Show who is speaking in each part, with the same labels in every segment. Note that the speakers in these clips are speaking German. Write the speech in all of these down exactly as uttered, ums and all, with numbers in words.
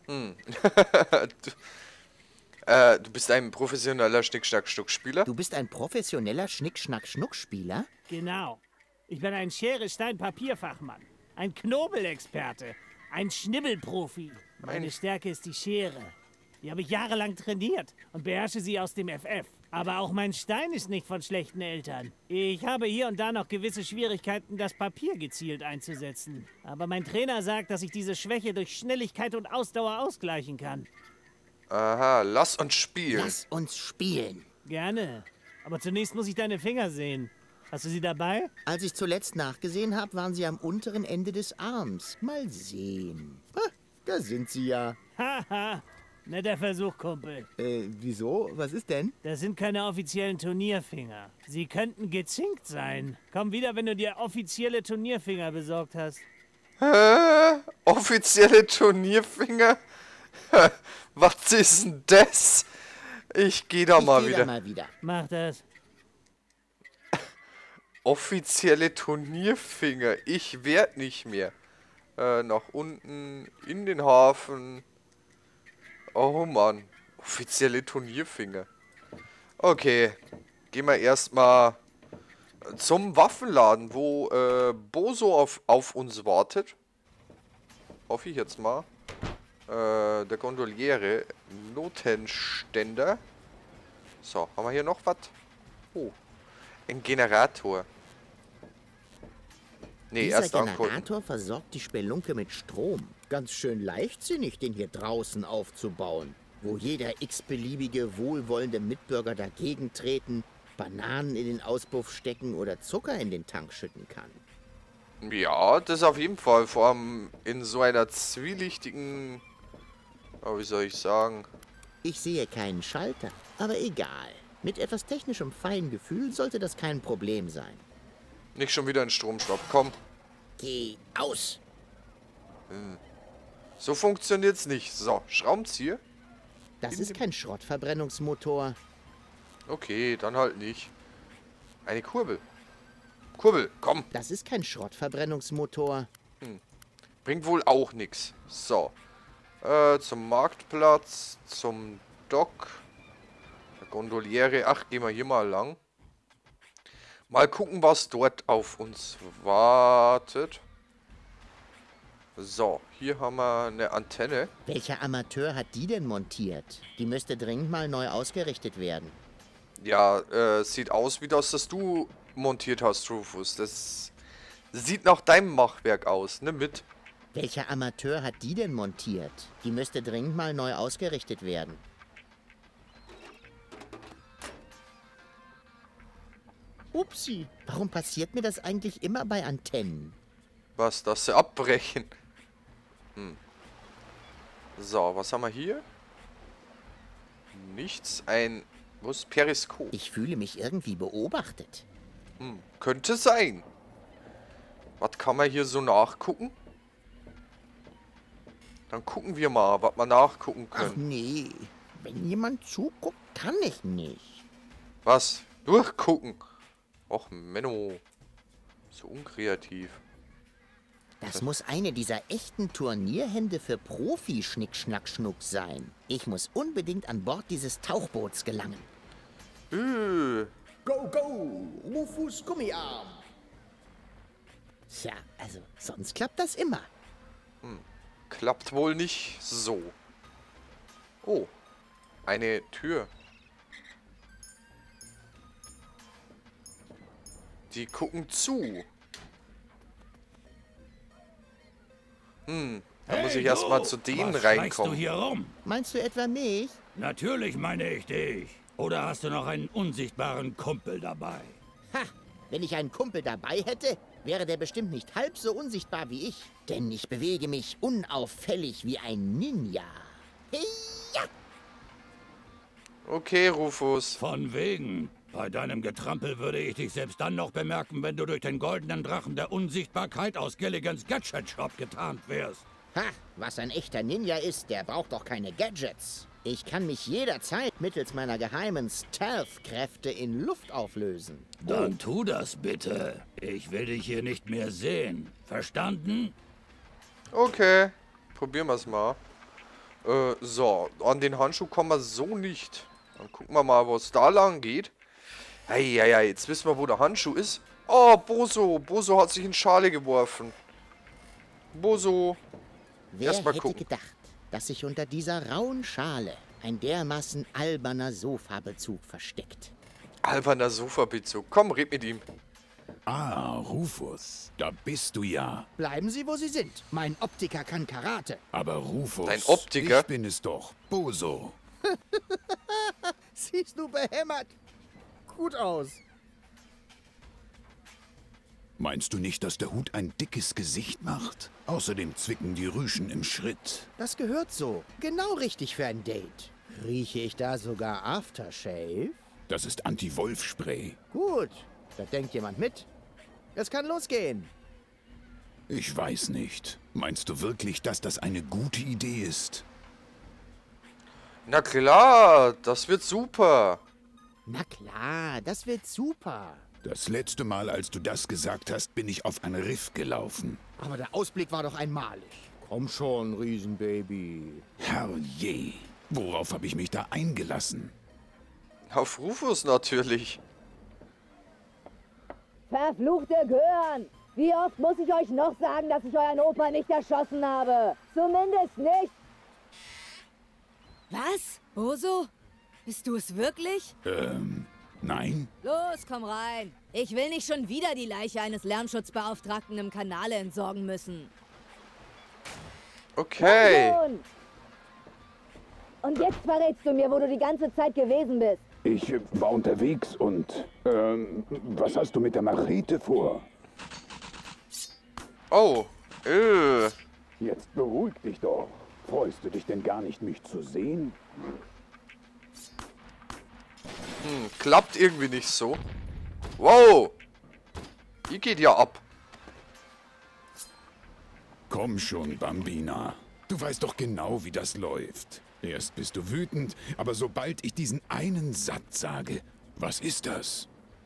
Speaker 1: Hm. du, äh, du bist ein professioneller Schnick-Schnack-Schnuck-Spieler?
Speaker 2: Du bist ein professioneller Schnick-Schnack-Schnuck-Spieler?
Speaker 3: Genau. Ich bin ein Schere-Stein-Papierfachmann. Ein Knobelexperte. Ein Schnibbelprofi. Meine
Speaker 1: Ein-
Speaker 3: Stärke ist die Schere. Die habe ich jahrelang trainiert und beherrsche sie aus dem F F. Aber auch mein Stein ist nicht von schlechten Eltern. Ich habe hier und da noch gewisse Schwierigkeiten, das Papier gezielt einzusetzen. Aber mein Trainer sagt, dass ich diese Schwäche durch Schnelligkeit und Ausdauer ausgleichen kann.
Speaker 1: Aha, lass uns spielen.
Speaker 2: Lass uns spielen.
Speaker 3: Gerne. Aber zunächst muss ich deine Finger sehen. Hast du sie dabei?
Speaker 2: Als ich zuletzt nachgesehen habe, waren sie am unteren Ende des Arms. Mal sehen. Ah, da sind sie ja.
Speaker 3: Haha. Netter Versuch, Kumpel.
Speaker 2: Äh, wieso? Was ist denn?
Speaker 3: Das sind keine offiziellen Turnierfinger. Sie könnten gezinkt sein. Komm wieder, wenn du dir offizielle Turnierfinger besorgt hast.
Speaker 1: Hä? Offizielle Turnierfinger? Was ist denn das? Ich geh da
Speaker 2: Ich
Speaker 1: mal
Speaker 2: geh
Speaker 1: wieder.
Speaker 2: da mal wieder.
Speaker 3: Mach das.
Speaker 1: Offizielle Turnierfinger. Ich werd nicht mehr. Äh, nach unten in den Hafen. Oh Mann. Offizielle Turnierfinger. Okay. Gehen wir erstmal zum Waffenladen, wo äh, Boso auf, auf uns wartet. Hoffe ich jetzt mal. Äh, der Gondoliere. Notenständer. So, haben wir hier noch was? Oh. Ein Generator. Nee,
Speaker 2: Dieser
Speaker 1: erst angucken.
Speaker 2: Generator versorgt die Spelunke mit Strom. Ganz schön leichtsinnig, den hier draußen aufzubauen, wo jeder x-beliebige wohlwollende Mitbürger dagegen treten, Bananen in den Auspuff stecken oder Zucker in den Tank schütten kann.
Speaker 1: Ja, das auf jeden Fall. Vor allem in so einer zwielichtigen... Oh, wie soll ich sagen?
Speaker 2: Ich sehe keinen Schalter, aber egal. Mit etwas technischem Feingefühl sollte das kein Problem sein.
Speaker 1: Nicht schon wieder ein Stromstopp. Komm.
Speaker 2: Geh aus!
Speaker 1: So funktioniert's nicht. So, Schraubenzieher.
Speaker 2: Das
Speaker 1: In
Speaker 2: ist
Speaker 1: dem-
Speaker 2: kein Schrottverbrennungsmotor.
Speaker 1: Okay, dann halt nicht. Eine Kurbel. Kurbel, komm.
Speaker 2: Das ist kein Schrottverbrennungsmotor.
Speaker 1: Bringt wohl auch nichts. So. Äh, zum Marktplatz. Zum Dock. Der Gondoliere. Ach, gehen wir hier mal lang. Mal gucken, was dort auf uns wartet. So, hier haben wir eine Antenne.
Speaker 2: Welcher Amateur hat die denn montiert? Die müsste dringend mal neu ausgerichtet werden.
Speaker 1: Ja, äh, sieht aus wie das, das du montiert hast, Rufus. Das sieht nach deinem Machwerk aus. Nimm mit.
Speaker 2: Welcher Amateur hat die denn montiert? Die müsste dringend mal neu ausgerichtet werden. Upsi, warum passiert mir das eigentlich immer bei Antennen?
Speaker 1: Was, dass sie abbrechen? Hm. So, was haben wir hier? Nichts. Ein... Wo ist Periskop?
Speaker 2: Ich fühle mich irgendwie beobachtet.
Speaker 1: Hm. Könnte sein. Was kann man hier so nachgucken? Dann gucken wir mal, was wir nachgucken
Speaker 2: Ach
Speaker 1: können.
Speaker 2: nee, wenn jemand zuguckt, kann ich nicht.
Speaker 1: Was? Durchgucken? Och, Menno. So unkreativ.
Speaker 2: Das muss eine dieser echten Turnierhände für Profi-Schnick-Schnack-Schnuck sein. Ich muss unbedingt an Bord dieses Tauchboots gelangen.
Speaker 1: Äh,
Speaker 2: Go, go, Rufus Gummiarm. Tja, also sonst klappt das immer.
Speaker 1: klappt wohl nicht so. Oh, eine Tür. Die gucken zu. Hm, da
Speaker 4: Hey,
Speaker 1: muss ich erstmal
Speaker 4: du!
Speaker 1: zu denen
Speaker 4: Was schleichst
Speaker 1: reinkommen.
Speaker 4: du hier rum?
Speaker 2: Meinst du etwa mich?
Speaker 4: Natürlich meine ich dich. Oder hast du noch einen unsichtbaren Kumpel dabei?
Speaker 2: Ha, wenn ich einen Kumpel dabei hätte, wäre der bestimmt nicht halb so unsichtbar wie ich. Denn ich bewege mich unauffällig wie ein Ninja. Heya!
Speaker 1: Okay, Rufus.
Speaker 4: Von wegen. Bei deinem Getrampel würde ich dich selbst dann noch bemerken, wenn du durch den goldenen Drachen der Unsichtbarkeit aus Gilligans Gadget Shop getarnt wärst.
Speaker 2: Ha, was ein echter Ninja ist, der braucht doch keine Gadgets. Ich kann mich jederzeit mittels meiner geheimen Stealth-Kräfte in Luft auflösen.
Speaker 4: Dann tu das bitte. Ich will dich hier nicht mehr sehen. Verstanden?
Speaker 1: Okay, probieren wir es mal. Äh, so, an den Handschuh kommen wir so nicht. Dann gucken wir mal, wo es da lang geht. Eieiei, jetzt wissen wir, wo der Handschuh ist. Oh, Boso. Boso hat sich in Schale geworfen. Boso.
Speaker 2: Wer
Speaker 1: Erst mal
Speaker 2: hätte
Speaker 1: gucken.
Speaker 2: gedacht, dass sich unter dieser rauen Schale ein dermaßen alberner Sofabezug versteckt?
Speaker 1: Alberner Sofabezug. Komm, red mit ihm.
Speaker 5: Ah, Rufus, da bist du ja.
Speaker 2: Bleiben Sie, wo Sie sind. Mein Optiker kann Karate.
Speaker 5: Aber Rufus,
Speaker 1: Dein Optiker?
Speaker 5: ich bin es doch, Boso.
Speaker 2: Siehst du behämmert? Gut aus.
Speaker 5: Meinst du nicht, dass der Hut ein dickes Gesicht macht? Außerdem zwicken die Rüschen im Schritt.
Speaker 2: Das gehört so. Genau richtig für ein Date. Rieche ich da sogar Aftershave?
Speaker 5: Das ist Anti-Wolf-Spray.
Speaker 2: Gut, da denkt jemand mit. Es kann losgehen.
Speaker 5: Ich weiß nicht. Meinst du wirklich, dass das eine gute Idee ist?
Speaker 1: Na klar, das wird super.
Speaker 2: Na klar, das wird super.
Speaker 5: Das letzte Mal, als du das gesagt hast, bin ich auf ein Riff gelaufen.
Speaker 2: Aber der Ausblick war doch einmalig. Komm schon, Riesenbaby.
Speaker 5: Herrje, worauf habe ich mich da eingelassen?
Speaker 1: Auf Rufus natürlich.
Speaker 6: Verfluchte Gören! Wie oft muss ich euch noch sagen, dass ich euren Opa nicht erschossen habe? Zumindest nicht.
Speaker 7: Was? Boso? Bist du es wirklich?
Speaker 5: Ähm, nein?
Speaker 7: Los, komm rein. Ich will nicht schon wieder die Leiche eines Lärmschutzbeauftragten im Kanal entsorgen müssen.
Speaker 1: Okay.
Speaker 6: Und, und jetzt verrätst du mir, wo du die ganze Zeit gewesen bist.
Speaker 8: Ich äh, war unterwegs und, ähm, was hast du mit der Machete vor?
Speaker 1: Oh. Äh.
Speaker 8: Jetzt beruhig dich doch. Freust du dich denn gar nicht, mich zu sehen?
Speaker 1: Hm, klappt irgendwie nicht so. Wow. Die geht ja ab.
Speaker 5: Komm schon, Bambina. Du weißt doch genau, wie das läuft. Erst bist du wütend, aber sobald ich diesen einen Satz sage, was ist das?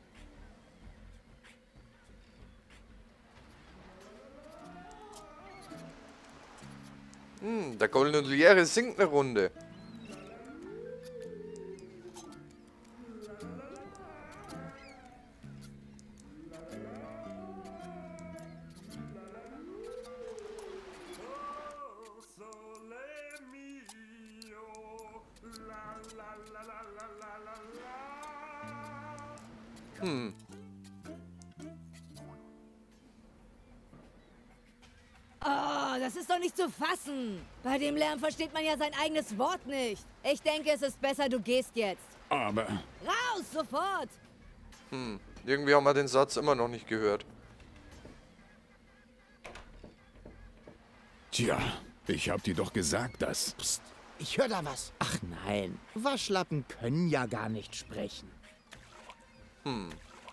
Speaker 1: Hm, der Gondoliere singt eine Runde. Hm.
Speaker 7: Oh, das ist doch nicht zu fassen. Bei dem Lärm versteht man ja sein eigenes Wort nicht. Ich denke, es ist besser, du gehst jetzt.
Speaker 5: Aber,
Speaker 7: Raus, sofort!
Speaker 1: Hm. Irgendwie haben wir den Satz immer noch nicht gehört.
Speaker 5: tja, ich hab dir doch gesagt, dass...
Speaker 2: Psst, ich höre da was. Ach nein, Waschlappen können ja gar nicht sprechen.
Speaker 1: Hm.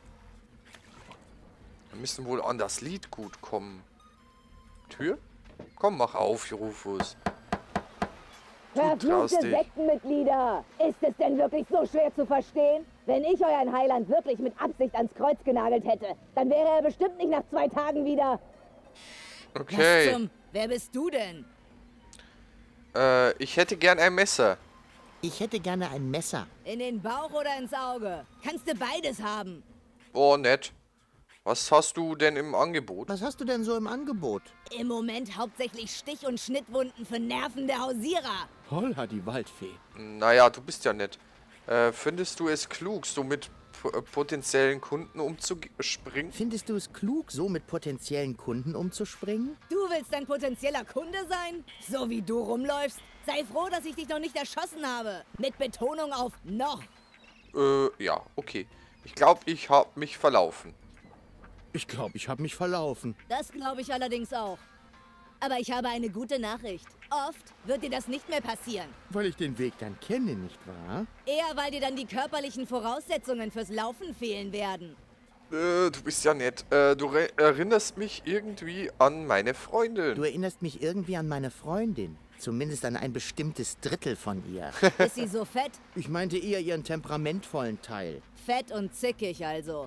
Speaker 1: Wir müssen wohl an das Lied gut kommen. Tür? Komm, mach auf, Rufus. Du traust
Speaker 6: Verfluchte
Speaker 1: dich.
Speaker 6: Sektenmitglieder! Ist es denn wirklich so schwer zu verstehen? Wenn ich euren Heiland wirklich mit Absicht ans Kreuz genagelt hätte, dann wäre er bestimmt nicht nach zwei Tagen wieder...
Speaker 7: Was
Speaker 1: Okay.
Speaker 7: zum... Wer bist du denn?
Speaker 1: Äh, ich hätte gern ein Messer.
Speaker 2: Ich hätte gerne ein Messer.
Speaker 7: In den Bauch oder ins Auge? Kannst du beides haben.
Speaker 1: Oh, nett. Was hast du denn im Angebot?
Speaker 2: Was hast du denn so im Angebot?
Speaker 7: Im Moment hauptsächlich Stich- und Schnittwunden für Nerven der Hausierer.
Speaker 2: Holla, die Waldfee.
Speaker 1: Naja, du bist ja nett. Äh, findest du es klug, so mit p- äh, potenziellen Kunden umzuspringen?
Speaker 2: Findest du es klug, so mit potenziellen Kunden umzuspringen?
Speaker 7: Du willst ein potenzieller Kunde sein? So wie du rumläufst? Sei froh, dass ich dich noch nicht erschossen habe. Mit Betonung auf noch.
Speaker 1: Äh, ja, okay. Ich glaube, ich habe mich verlaufen.
Speaker 2: Ich glaube, ich habe mich verlaufen.
Speaker 7: Das glaube ich allerdings auch. Aber ich habe eine gute Nachricht. Oft wird dir das nicht mehr passieren.
Speaker 2: Weil ich den Weg dann kenne, nicht wahr?
Speaker 7: Eher, weil dir dann die körperlichen Voraussetzungen fürs Laufen fehlen werden.
Speaker 1: Äh, du bist ja nett. Äh, du re- erinnerst mich irgendwie an meine
Speaker 2: Du
Speaker 1: Freundin.
Speaker 2: erinnerst mich irgendwie an meine Freundin. Zumindest an ein bestimmtes Drittel von ihr.
Speaker 7: Ist sie so fett?
Speaker 2: Ich meinte eher ihren temperamentvollen Teil.
Speaker 7: Fett und zickig also.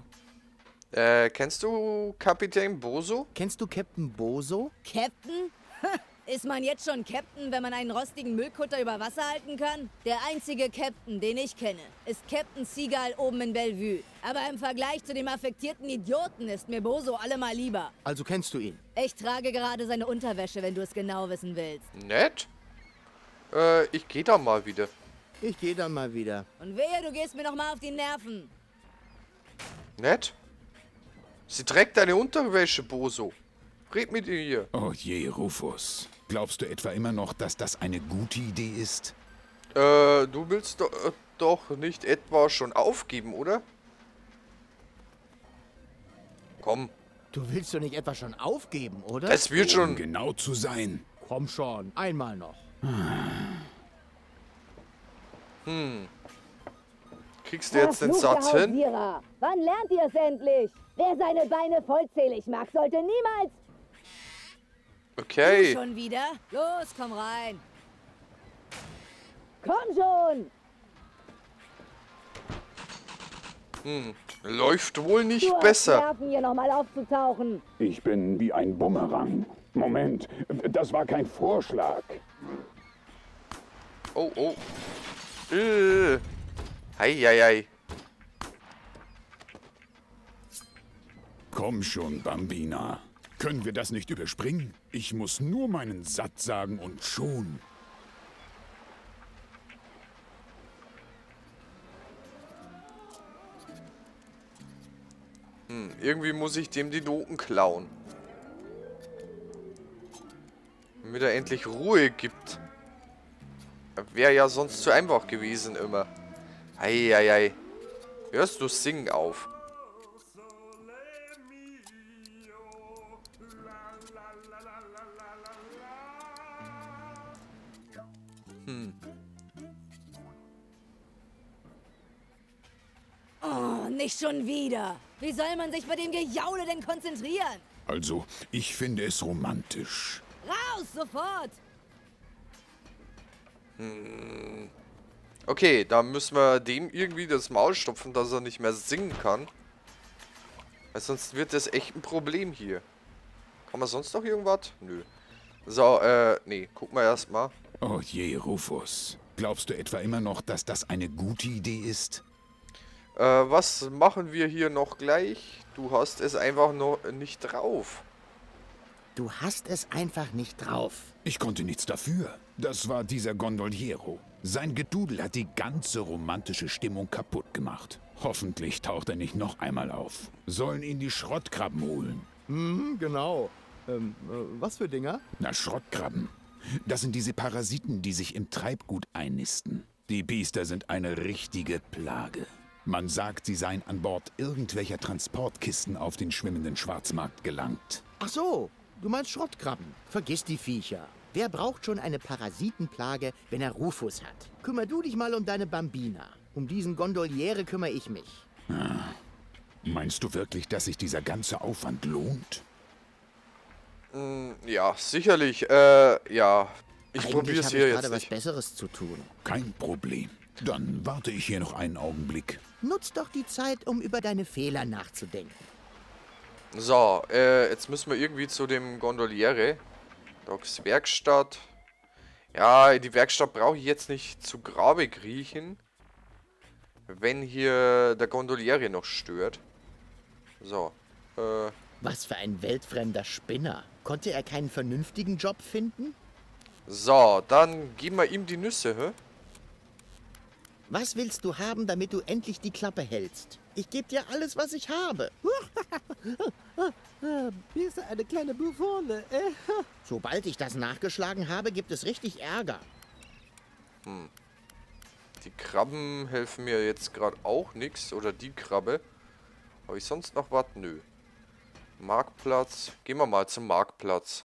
Speaker 1: Äh, kennst du Kapitän Boso?
Speaker 2: Kennst du Captain Boso?
Speaker 7: Captain? Ist man jetzt schon Captain, wenn man einen rostigen Müllkutter über Wasser halten kann? Der einzige Captain, den ich kenne, ist Captain Seagull oben in Bellevue. Aber im Vergleich zu dem affektierten Idioten ist mir Boso allemal lieber.
Speaker 2: Also kennst du ihn?
Speaker 7: Ich trage gerade seine Unterwäsche, wenn du es genau wissen willst.
Speaker 1: Nett? Äh, ich gehe da mal wieder.
Speaker 2: Ich gehe dann mal wieder.
Speaker 7: Und wehe, du gehst mir noch mal auf die Nerven.
Speaker 1: Nett? Sie trägt deine Unterwäsche, Boso. Red mit ihr.
Speaker 5: Oh je, Rufus. Glaubst du etwa immer noch, dass das eine gute Idee ist?
Speaker 1: Äh, du willst do äh, doch nicht etwa schon aufgeben, oder? Komm,
Speaker 2: Du willst doch nicht etwa schon aufgeben, oder?
Speaker 1: es wird
Speaker 5: Um
Speaker 1: schon...
Speaker 5: genau zu sein.
Speaker 2: Komm schon, einmal noch.
Speaker 1: Hm. Kriegst du jetzt den Satz
Speaker 6: Verfluchter
Speaker 1: hin?
Speaker 6: Hausierer. Wann lernt ihr es endlich? Wer seine Beine vollzählig mag, sollte niemals...
Speaker 7: Du
Speaker 1: Okay.
Speaker 7: schon wieder? Los, komm rein.
Speaker 6: Komm schon!
Speaker 1: Hm. Läuft wohl nicht
Speaker 6: Du hast
Speaker 1: besser.
Speaker 6: Nerven, hier nochmal aufzutauchen.
Speaker 8: Ich bin wie ein Bumerang. Moment, das war kein Vorschlag.
Speaker 1: Oh, oh. Äh. Heieiei.
Speaker 5: Komm schon, Bambina. Können wir das nicht überspringen? Ich muss nur meinen Satz sagen und schon.
Speaker 1: Hm. Irgendwie muss ich dem die Noten klauen. Damit er endlich Ruhe gibt. Wäre ja sonst zu einfach gewesen immer. Heieiei. Hörst du Singen auf? Hm.
Speaker 7: Oh, nicht schon wieder. Wie soll man sich bei dem Gejaule denn konzentrieren?
Speaker 5: Also, ich finde es romantisch.
Speaker 7: Raus, sofort!
Speaker 1: Hm. Okay, da müssen wir dem irgendwie das Maul stopfen, dass er nicht mehr singen kann. Weil sonst wird das echt ein Problem hier. Kann man sonst noch irgendwas? Nö. So, äh, nee, guck mal erstmal.
Speaker 5: Oh je, Rufus. Glaubst du etwa immer noch, dass das eine gute Idee ist?
Speaker 1: Äh, was machen wir hier noch gleich? Du hast es einfach noch nicht drauf.
Speaker 2: Du hast es einfach nicht drauf.
Speaker 5: Ich konnte nichts dafür. Das war dieser Gondoliero. Sein Gedudel hat die ganze romantische Stimmung kaputt gemacht. Hoffentlich taucht er nicht noch einmal auf. Sollen ihn die Schrottkrabben holen.
Speaker 2: Mhm, genau. Ähm, äh, was für Dinger?
Speaker 5: Na, Schrottkrabben. Das sind diese Parasiten, die sich im Treibgut einnisten. Die Biester sind eine richtige Plage. Man sagt, sie seien an Bord irgendwelcher Transportkisten auf den schwimmenden Schwarzmarkt gelangt.
Speaker 2: Ach so, du meinst Schrottkrabben. Vergiss die Viecher. Wer braucht schon eine Parasitenplage, wenn er Rufus hat? Kümmer du dich mal um deine Bambina. Um diesen Gondoliere kümmere ich mich.
Speaker 5: Ah. Meinst du wirklich, dass sich dieser ganze Aufwand lohnt?
Speaker 1: Mm, ja, sicherlich. Äh, ja. Ich
Speaker 2: Eigentlich
Speaker 1: probier's
Speaker 2: habe
Speaker 1: hier
Speaker 2: ich
Speaker 1: jetzt
Speaker 2: gerade was
Speaker 1: nicht.
Speaker 2: Besseres zu tun.
Speaker 5: Kein Problem. Dann warte ich hier noch einen Augenblick.
Speaker 2: Nutz doch die Zeit, um über deine Fehler nachzudenken.
Speaker 1: So, äh, jetzt müssen wir irgendwie zu dem Gondoliere. Docs Werkstatt. Ja, die Werkstatt brauche ich jetzt nicht zu Grabe kriechen. Wenn hier der Gondoliere noch stört. So, äh...
Speaker 2: Was für ein weltfremder Spinner. Konnte er keinen vernünftigen Job finden?
Speaker 1: So, dann geben wir ihm die Nüsse, hä?
Speaker 2: Was willst du haben, damit du endlich die Klappe hältst? Ich gebe dir alles, was ich habe.
Speaker 3: Bist du eine kleine Buffone?
Speaker 2: Sobald ich das nachgeschlagen habe, gibt es richtig Ärger.
Speaker 1: Hm. Die Krabben helfen mir jetzt gerade auch nichts. Oder die Krabbe. Habe ich sonst noch was? Nö. Marktplatz. Gehen wir mal zum Marktplatz.